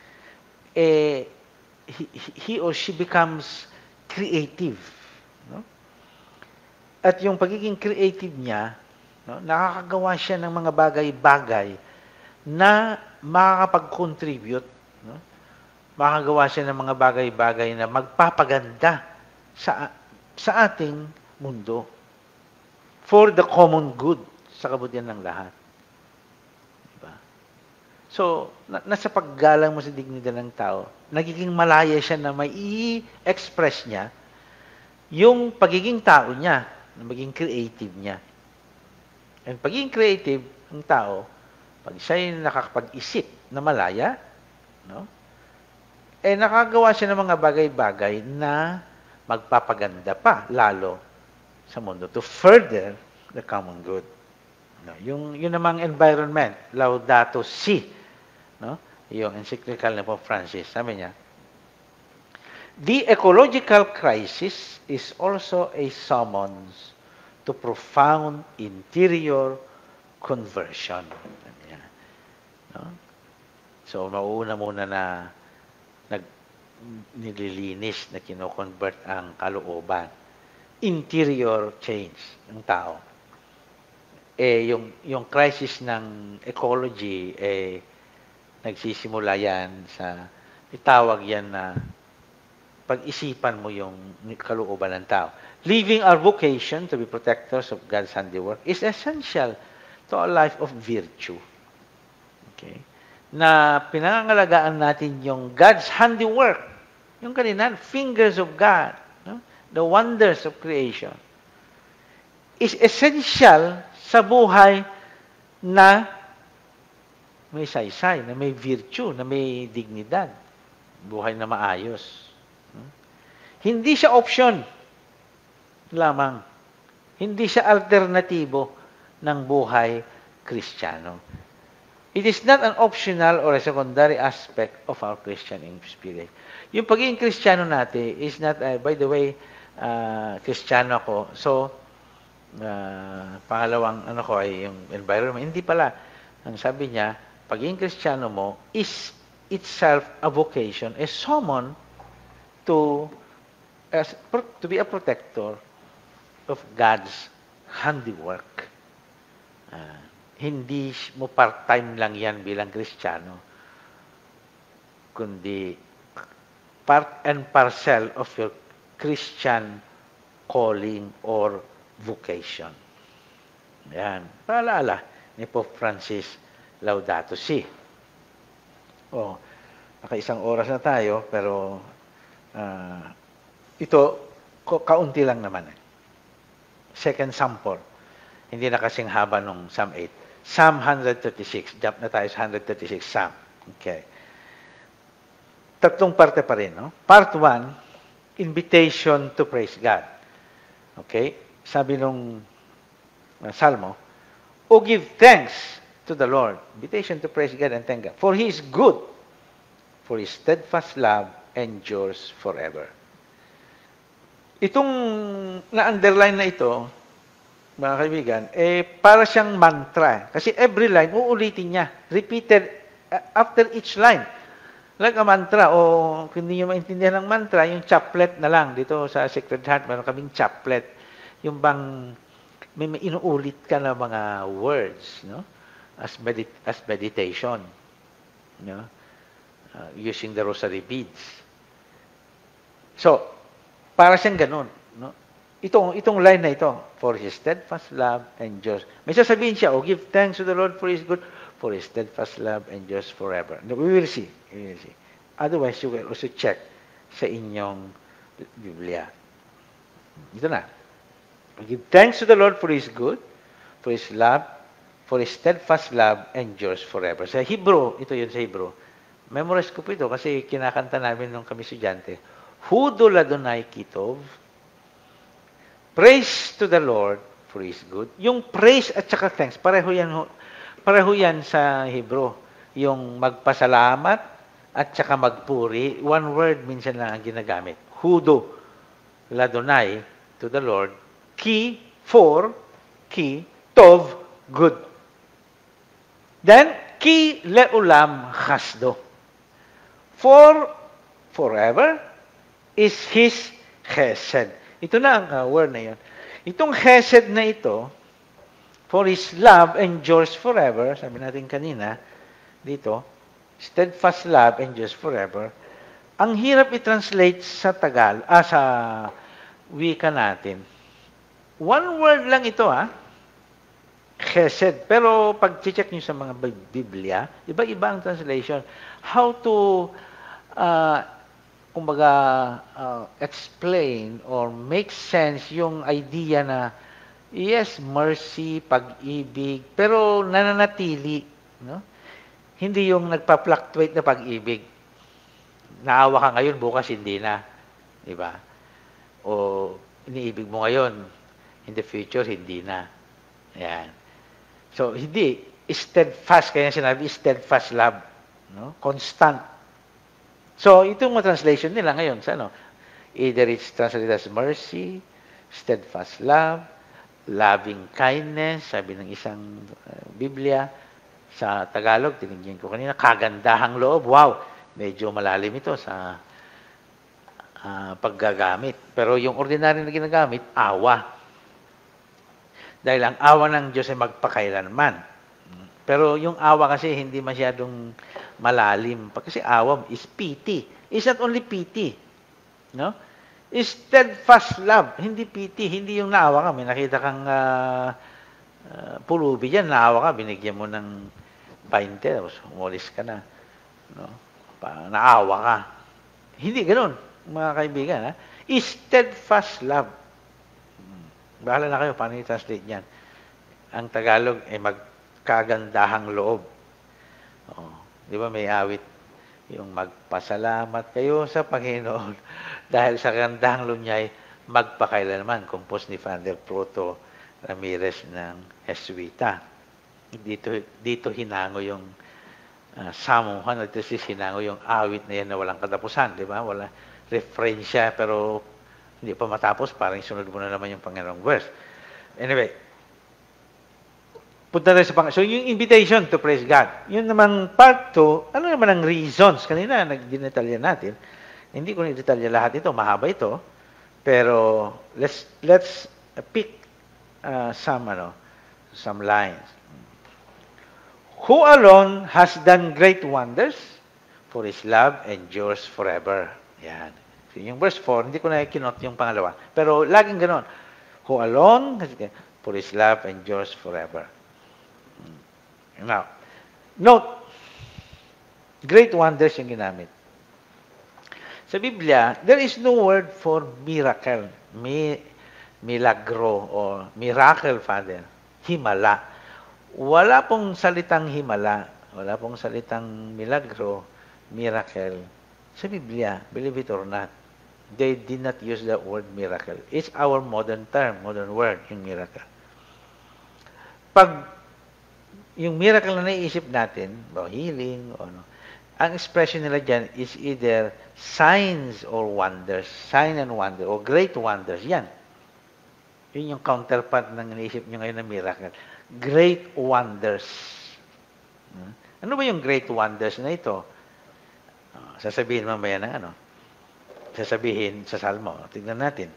he or she becomes creative. No? At yung pagiging creative niya, no, nakakagawa siya ng mga bagay-bagay na makakapag-contribute, no? Makakagawa siya ng mga bagay-bagay na magpapaganda sa ating mundo for the common good, sa kabutihan ng lahat. Diba? So, nasa paggalang mo sa dignidad ng tao, nagiging malaya siya na may i-express niya yung pagiging tao niya, na maging creative niya. And pagiging creative ng tao, pag siya'y nakakapag-isip na malaya, no? Nakagawa siya ng mga bagay-bagay na magpapaganda pa lalo sa mundo to further the common good. No? Yung namang environment, Laudato Si, no? Yung encyclical na Pope Francis, sabi niya, the ecological crisis is also a summons to profound interior conversion. No? So, mauuna muna na nililinis, na kino-convert ang kalooban. Interior change ng tao. Yung crisis ng ecology, nagsisimula yan sa, itawag yan na pag-isipan mo yung kalooban ng tao. Living our vocation to be protectors of God's handiwork is essential to a life of virtue. Okay? Na pinangangalagaan natin yung God's handiwork, yung kanina, fingers of God, no? The wonders of creation, is essential sa buhay na may saysay, na may virtue, na may dignidad, buhay na maayos. Hindi siya option lamang. Hindi siya alternatibo ng buhay Kristiyano. It is not an optional or a secondary aspect of our Christian spirit. Yung pagiging Kristiyano natin is not, by the way, Kristiyano ako. So, pangalawang ano ko ay yung environment. Hindi pala. Ang sabi niya, pagiging Kristiyano mo is itself a vocation, a summon to be a protector of God's handiwork. Hindi mo part-time lang yan bilang Kristiyano, kundi part and parcel of your Christian calling or vocation. Yan. Paalala ni Pope Francis, Laudato Si. Naka-isang oras na tayo, pero ito, kaunti lang naman. Second sample. Hindi na kasing haba nung Psalm 8. Psalm 136. Jump na tayo sa 136 Psalm. Okay. Tatlong parte pa rin, no? Part 1, invitation to praise God. Okay? Sabi nung Salmo, "O give thanks to the Lord." Invitation to praise God and thank God. "For He is good, for His steadfast love endures forever." Itong na-underline na ito, mga kaibigan, para siyang mantra. Kasi every line, uulitin niya. Repeated after each line. Like a mantra. O kung hindi nyo maintindihan ng mantra, yung chaplet na lang. Dito sa Sacred Heart, meron kaming chaplet. Yung bang may inuulit ka na mga words, no? As meditation. No? Using the rosary beads. So, para siyang ganun. No? Itong line na ito, "For His steadfast love endures." May sasabihin siya, "Oh, give thanks to the Lord for His good, for His steadfast love endures forever." We will see. We will see. Otherwise, you will also check sa inyong Biblia. Ito na. "Give thanks to the Lord for His good, for His love, for His steadfast love endures forever." Sa Hebrew, ito yun sa Hebrew. Memorize ko po ito kasi kinakanta namin nung kami estudyante. "Hudol Adonai Kitov." Praise to the Lord for His good. Yung praise at saka thanks, pareho yan sa Hebrew. Yung magpasalamat at saka magpuri, one word minsan lang ang ginagamit. Hudo, ladonai, to the Lord. Ki, for, ki, tov, good. Then, ki leulam chasdo. For, forever, is His chesed. Ito na ang word na yun. Itong chesed na ito, for His love endures forever, sabi natin kanina, dito, steadfast love endures forever. Ang hirap i-translate sa sa wika natin. One word lang ito, chesed. Pero pag check nyo sa mga Biblia, iba-iba ang translation. How to explain or make sense yung idea na, yes, mercy, pag-ibig, pero nananatili, no? Hindi yung nagpa-fluctuate na pag-ibig. Naawa ka ngayon, bukas hindi na. Diba? O iniibig mo ngayon, in the future, hindi na. Ayan. So, hindi. Steadfast, kaya sinabi, steadfast love. No? Constant. So, itong mga translation nila ngayon, sa ano? Either it's translated as mercy, steadfast love, loving kindness, sabi ng isang Biblia. Sa Tagalog, tinigyan ko kanina, kagandahang loob. Wow! Medyo malalim ito sa paggagamit. Pero yung ordinary na ginagamit, awa. Dahil ang awa ng Diyos ay magpakailanman. Pero yung awa kasi hindi masyadong malalim. Kasi awa is pity. It's not only pity. No? It's steadfast love. Hindi pity. Hindi yung naawa ka. May nakita kang pulubi dyan. Naawa ka. Binigyan mo ng 20. Tapos umalis ka na. No? Naawa ka. Hindi ganun, mga kaibigan. It's steadfast love. Bahala na kayo. Paano i-translate yan? Ang Tagalog ay magkagandahang loob. Di ba may awit yung magpasalamat kayo sa Panginoon Dahil sa kandang lunyay, magpakailanman, compose ni Father Proto Ramirez ng Jesuita. Dito hinango yung samuhan, at hinango yung awit na yan na walang katapusan, di ba? Wala refrain siya, pero hindi pa matapos, parang sunod mo na naman yung Panginoong verse. Anyway, punta tayo sa So, yung invitation to praise God. Yun namang part 2, ano naman ang reasons? Kanina, nag-dinetalya natin. Hindi ko na-detalya lahat ito, mahaba ito. Pero, let's pick some lines. Who alone has done great wonders, for His love endures forever. Yan. So, yung verse 4, hindi ko na kinot yung pangalawa. Pero laging ganon. Who alone, for His love endures forever. Now, note, great wonders yung ginamit. Sa Biblia, there is no word for miracle, milagro, or miracle, Father. Himala. Wala pong salitang himala, wala pong salitang milagro, miracle. Sa Biblia, believe it or not, they did not use the word miracle. It's our modern term, modern word, yung miracle. Pag yung miracle na naiisip natin, healing, o ano, ang expression nila dyan is either signs or wonders, sign and wonder, or great wonders. Yan. Yun yung counterpart ng naisip nyo ngayon na miracle. Great wonders. Ano ba yung great wonders na ito? Sasabihin mamaya ng ano? Sasabihin sa Salmo. Tignan natin.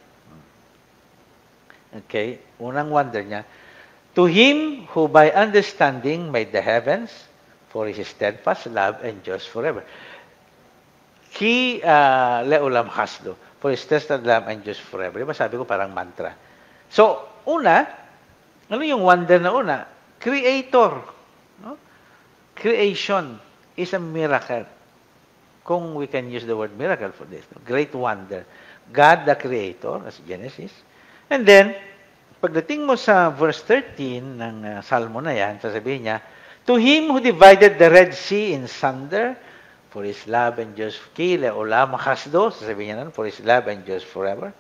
Okay. Unang wonder niya. To Him who by understanding made the heavens, for His steadfast love endures forever. Ki leulam hasdo, for His steadfast love endures forever. Diba sabi ko parang mantra. So, una, ano yung wonder na una? Creator. No? Creation is a miracle. Kung we can use the word miracle for this. No? Great wonder. God the Creator, as Genesis. And then, pagdating mo sa verse 13 ng Salmo na yan, sasabihin niya, to Him who divided the Red Sea in sunder, for His love endures kile o lamakasdo, sasabihin niya nun, for His love endures forever.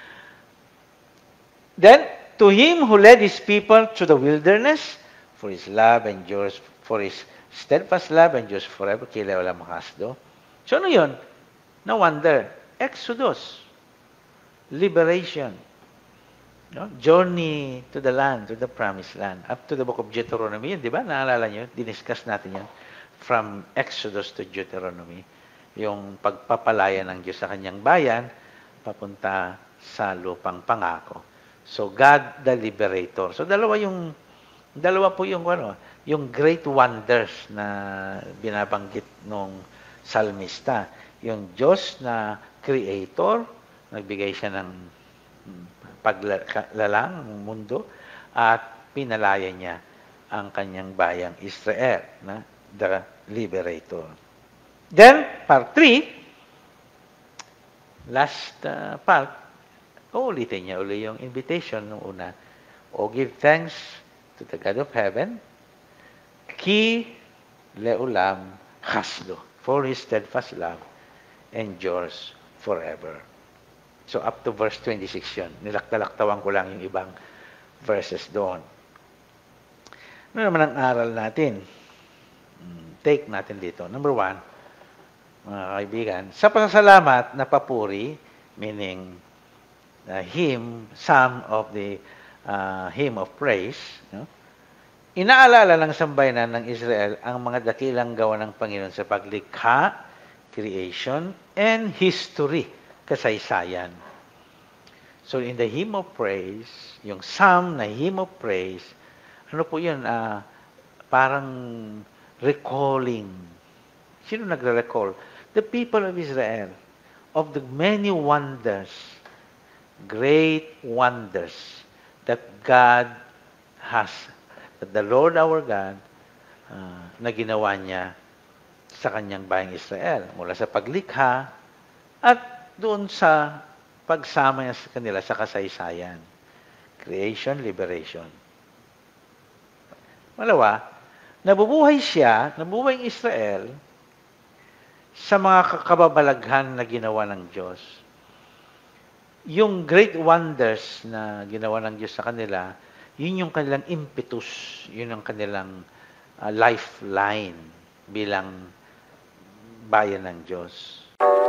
Then, to Him who led His people through the wilderness, for His love endures, for His steadfast love endures forever, kile o lamakasdo. So, ano yun? No wonder. Exodus. Liberation. No? Journey to the land, to the promised land. Up to the book of Deuteronomy. Yun, di ba? Naalala nyo? Diniscuss natin yan. From Exodus to Deuteronomy. Yung pagpapalaya ng Diyos sa kanyang bayan, papunta sa lupang pangako. So, God the Liberator. So, dalawa po yung great wonders na binabanggit nung salmista. Yung Diyos na Creator, nagbigay siya ng paglalang ng mundo at pinalaya niya ang kanyang bayang Israel, na the Liberator. Then, part 3, last part, ulitin niya uli yung invitation nung una. O give thanks to the God of heaven, ki leulam hasdo, for His steadfast love endures forever. So, up to verse 26 yun. Nilaktalaktawan ko lang yung ibang verses doon. Ano naman ang aral natin? Take natin dito. Number 1, mga kaibigan, sa pasasalamat na papuri, meaning hymn, psalm of the hymn of praise, no? Inaalala ng sambayanan ng Israel ang mga dakilang gawa ng Panginoon sa paglikha, creation, and history, kasaysayan. So, in the hymn of praise, yung psalm na hymn of praise, ano po yun? Parang recalling. Sino nagre-recall? The people of Israel, of the many wonders, great wonders that God has, that the Lord our God, na ginawa niya sa kanyang bayang Israel, mula sa paglikha at doon sa pagsama niya sa kanila sa kasaysayan. Creation, liberation. Malawa, nabubuhay ang Israel sa mga kababalaghan na ginawa ng Diyos. yung great wonders na ginawa ng Diyos sa kanila, yun yung kanilang impetus, yun ang kanilang lifeline bilang bayan ng Diyos.